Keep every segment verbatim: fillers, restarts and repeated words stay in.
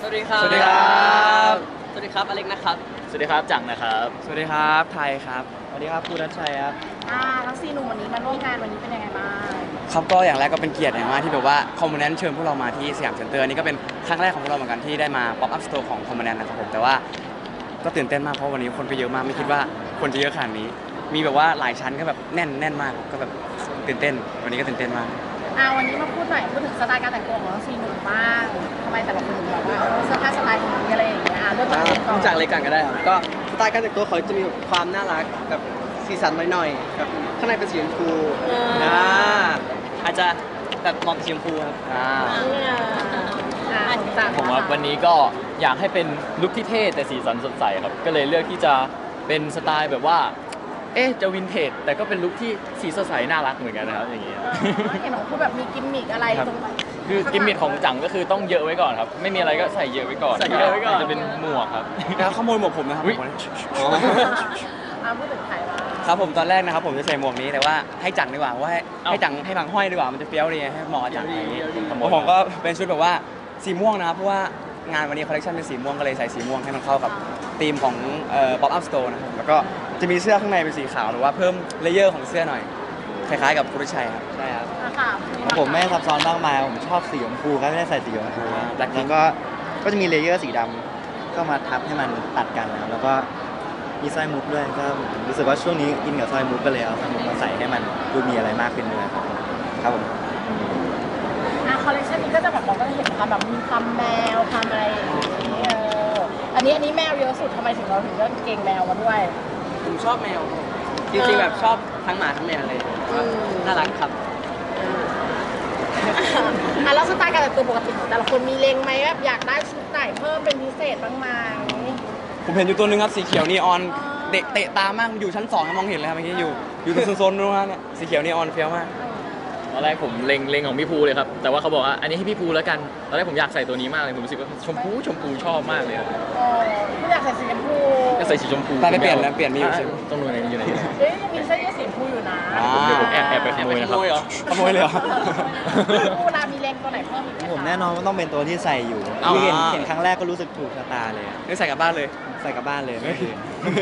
วัสดีครับสวัสดีครับสวัสดีครับอเล็กนะครับสวัสดีครับจังนะครับสวัสดีครับไทยครับสวัสดีครับภูรัชชัยครับอ่าทั้งสี่หนุ่มวันนี้มาร่วมงานวันนี้เป็นยังไงบ้างครับก็อย่างแรกก็เป็นเกียรติอย่างมากที่แบบว่าคอมมูนแนนเชิญพวกเรามาที่สยามเซ็นเตอร์นี่ก็เป็นครั้งแรกของพวกเราเหมือนกันที่ได้มาป๊อปอัพสโตร์ของคอมมูนแนนนะครับผมแต่ว่าก็ตื่นเต้นมากเพราะวันนี้คนก็เยอะมากไม่คิดว่าคนจะเยอะขนาดนี้มีแบบว่าหลายชั้นก็แบบแน่นแน่นมากก็แบบตื่นเต้นวันนี้ก็ตื่นเต้นมากอ่าวันนี้มาพูดหน่อยพูดถึงสไตล์การแต่งตัวของทั้งสี่หนุ่มบ้างทำไมแต่ละคนถึงแบบว่าเสื้อผ้าสไตล์นี้อะไรอย่างเงี้ยอ่าเริ่มจากก่อนจากอะไรกันก็ได้ครับก็สไตล์การแต่งตัวเขาจะมีความน่ารักกับสีสันหน่อยๆแบบข้างในเป็นสีชมพูอ่าอาจจะแบบมองสีชมพูครับอ่าอ่าจากผมว่าวันนี้ก็อยากให้เป็นลุคที่เท่แต่สีสันสดใสครับก็เลยเลือกที่จะเป็นสไตล์แบบว่าเอ๊ะจะวินเทจแต่ก็เป็นลุคที่สีสดใสน่ารักเหมือนกันนะครับอย่างเงี้ยเห็นของคุณแบบมีกิมมิกอะไรตรงคือกิมมิคของจังก็คือต้องเยอะไว้ก่อนครับไม่มีอะไรก็ใส่เยอะไว้ก่อนใส่เยอะไว้ก่อนจะเป็นหมวกครับแล้วขโมยหมวกผมนะครับอุ๊ยอ่าพูดถึงใครบ้างครับผมตอนแรกนะครับผมจะใส่หมวกนี้แต่ว่าให้จังดีกว่าว่าให้ให้จังให้บังห้อยดีกว่ามันจะเฟี้ยวดีให้เหมาะกับจังอะไรอย่างงี้แล้วผมก็เป็นชุดแบบว่าสีม่วงนะครับเพราะว่างานวันนี้คอลเลคชันเป็นสีม่วงก็เลยใส่สีม่วงให้มันเข้ากับธีมของเอ่อ pop up store นะครับแล้วก็จะมีเสื้อข้างในเป็นสีขาวหรือว่าเพิ่มเลเยอร์ของเสื้อหน่อยคล้ายๆกับภูริชัยครับใช่ครับอ่ะค่ะผมไม่ซับซ้อนมากมายผมชอบสีชมพูก็ไม่ได้ใส่สีชมพูอ่าแล้วก็ก็จะมีเลเยอร์สีดำก็มาทับให้มันตัดกันนะครับแล้วก็มีสร้อยมุกด้วยก็รู้สึกว่าช่วงนี้อินกับสร้อยมุกก็เลยเอาสร้อยมุกมาใส่ให้มันดูมีอะไรมากขึ้นด้วยครับผมครับผมอ่าคอลเลคชันนี้ก็จะแบบเราก็จะเห็นความแบบมีความแมวความอะไรอย่างเงี้ยเอออันนี้อันนี้แมวเยอะสุดทำไมถึงเราถึงเลือกเกงแมวมาด้วยผมชอบแมวจริงๆแบบชอบทั้งหมาทั้งแมวเลยน่ารักครับอ่ะแล้วสไตล์การแต่งตัวปกติของแต่ละคนมีเลงไหมแบบอยากได้ชุดไหนเพิ่มเป็นพิเศษบ้างไหมผมเห็นอยู่ตัวนึงครับสีเขียวนีออนเตะเตะตามากอยู่ชั้นสองมองเห็นเลยครับเมื่อกี้อยู่อยู่ตรงโซนนู้นนะเนี่ยสีเขียวนีออนเฟี้ยวมากตอนแรกผมเล็งเล็งของพี่ภูเลยครับแต่ว่าเขาบอกว่าอันนี้ให้พี่ภูแล้วกันตอนแรกผมอยากใส่ตัวนี้มากเลยผมรู้สึกว่าชมพูชมพูชอบมากเลยครับเออไม่อยากใส่สีชมพูอยากใส่สีชมพูแต่ไปเปลี่ยนแล้วเปลี่ยนมีอยู่อ่ะใช่ไหมต้องดูในอยู่ไหนเอ้ยยังมีเสื้อยืดสีชมพูอยู่นะอ่าเดี๋ยวผมแอบแอบไปขโมยนะครับขโมยเลยเหรอเวลามีเลงตัวไหนเพิ่มอีกไหมคะผมแน่นอนว่าต้องเป็นตัวที่ใส่อยู่เอาที่เห็นอ่าเห็นครั้งแรกก็รู้สึกถูกชะตาเลยอะนี่ใส่กลับบ้านเลยใส่กลับบ้านเลยไม่คืน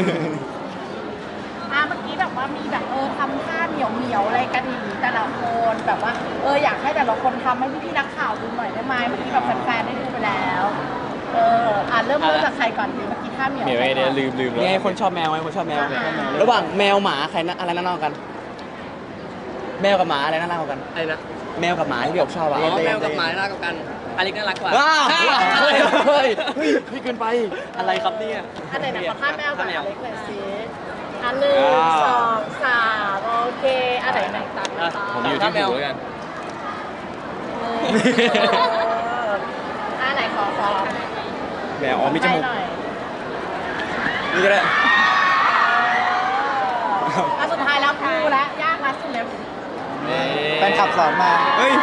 อ่ะเมื่อกี้แบบว่ามีแบบเออทำท่าเหนียวเหนียวๆอะไรกันอย่างนี้แต่ละคนแบบว่าเอออยากให้แต่ละคนทำให้พี่ๆนักข่าวดูหน่อยได้ไหมเมื่อกี้แบบแฟนๆได้ดูไปแล้วเอออ่ะเริ่มเริ่มจากใครก่อนดีเมื่อกี้ท่าเหนียวเหมียวไอเนี่ยลืมลืมแล้วนี่ไงคนชอบแมวไงคนชอบแมว ระหว่างแมวหมาใครน่าอะไรน่ารักกว่ากัน แมวกับหมาอะไรน่ารักกว่ากันอะไรนะแมวกับหมาที่พี่บอกชอบอะอ๋อแมวกับหมาน่ารักกว่ากันอเล็กน่ารักกว่าว้าวเฮ้ยเฮ้ยเฮ้ยเฮ้ยเกินไปอะไรครับเนี่ยอันไหนไหนขอท่าแมวก่อนท่าแมวเล็กเลยสิอันหนึ่งอ่าสองสามโอเคอันไหนไหนตัดอ่ะต่อผมอยู่ที่ภูแล้วกันเอออันไหนขอขอแมวอ๋อมีจมูกให้หน่อยนี่ก็ได้อ่ะสุดท้ายแล้วครูและยากนะสุดเลยแฟนคลับสอนมาเฮ้ย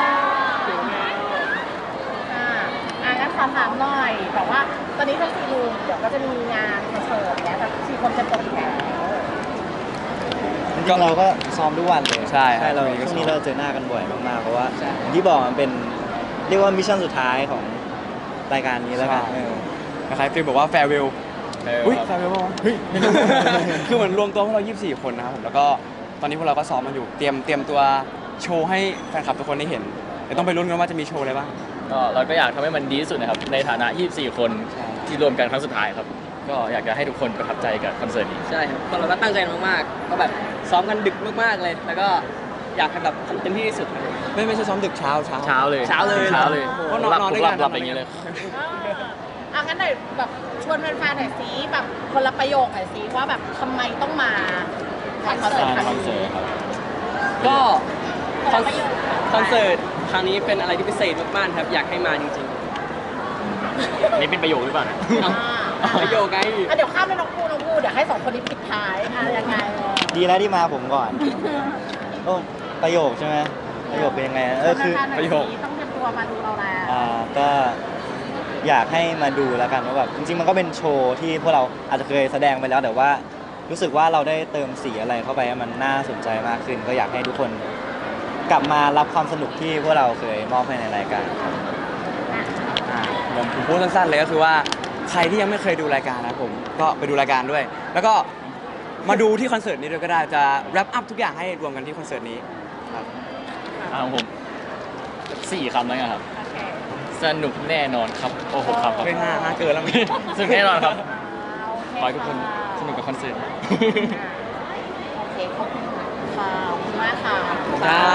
อ่าอ่ะงั้นขอถามหน่อยแบบว่าตอนนี้ทั้งสี่ลุงเดี๋ยวก็จะมีงานคอนเสิร์ตเนี่ยแบบสี่คนจะตกแถวจริงๆเราก็ซ้อมทุกวันเลยใช่ครับใช่เราช่ช่ววงงนี้นี้ก็ซ้อมเราเจอหน้ากันบ่อยมากๆเพราะว่าอย่างที่บอกมันเป็นเรียกว่ามิชชั่นสุดท้ายของรายการนี้แล้วกันเออคล้ายๆฟีลบอกว่าแฟร์เวล อุ้ยแฟร์เวลป่าวะเฮ้ยไม่รู้ คือเหมือนรวมตัวพวกเรายี่สิบสี่คนนะครับผมแล้วก็ตอนนี้พวกเราก็ซ้อมมาอยู่เตรียมเตรียมตัวโชว์ให้แฟนคลับทุกคนได้เห็นเดี๋ยวต้องไปลุ้นกันว่าจะมีโชว์อะไรบ้างก็เราก็อยากทำให้มันดีที่สุดนะครับในฐานะยี่สิบสี่คนใช่ที่รวมกันครั้งสุดท้ายครับก็อยากจะให้ทุกคนประทับใจกับคอนเสิร์ตนี้ใช่ครับพวกเราก็ตั้งใจมากๆก็แบบซ้อมกันดึกมากๆเลย แล้วก็อยากให้แบบทำเต็มที่ที่สุดครับไม่ไม่ใช่ซ้อมดึกเช้าเช้าเช้าเลยเช้าเลยเช้าเลยเพราะนอนหลับนอนผด้มวยหกัลันบหลับอย่างนี้เลยอ่ะงั้นหน่อยแบบชวนแฟนๆหน่อยสิแบบคนละประโยคหน่อยสิว่าแบบทำไมต้องมาคอนเสิร์ตครั้งคอนเสินี้ร์ตครับก็คอนประโยคคอนเสิร์ตครั้งนี้เป็นอะไรที่พิเศษมากๆครับอยากให้มาจริงนี่เป็นประโยคหรือเปล่าเนี่ยอ่าๆประโยคไงอ่ะเดี๋ยวข้ามไปน้องพูน้องพูเดี๋ยวให้สองคนนี้ปิดท้ายอ่ะยังไงเออดีแล้วที่มาผมก่อนโอ้ประโยคใช่ไหมประโยคเป็นยังไงเออคือแฟนๆหน่อยสิต้องเตรียมตัวมาดูเราแล้วอ่าก็อยากให้มาดูแล้วกันว่าแบบจริงๆมันก็เป็นโชว์ที่พวกเราอาจจะเคยแสดงไปแล้วแต่ว่ารู้สึกว่าเราได้เติมสีอะไรเข้าไปให้มันน่าสนใจมากขึ้น ก็อยากให้ทุกคนกลับมารับความสนุกที่พวกเราเคยมอบให้ในรายการครับอ่ารวมพูผมพูดสั้นๆเลยก็คือว่าใครที่ยังไม่เคยดูรายการนะครับผมก็ไปดูรายการด้วย แล้วก็มาดูที่คอนเสิร์ตนี้ด้วยก็ได้จะแรปอัพทุกอย่างให้รวมกันที่คอนเสิร์ตนี้ครับอ่าของผมสี่คำแล้วกันครับ สนุกแน่นอนครับ โอ้โหครับครับไม่ห้าห้าเกินแล้วมั้ยสนุกแน่นอนครับอ่าโอเคขอให้ทุกคนค่ะสนุกกับคอนเสิร์ตโอเคขอบคุณค่ะขอบคุณมากค่ะครับ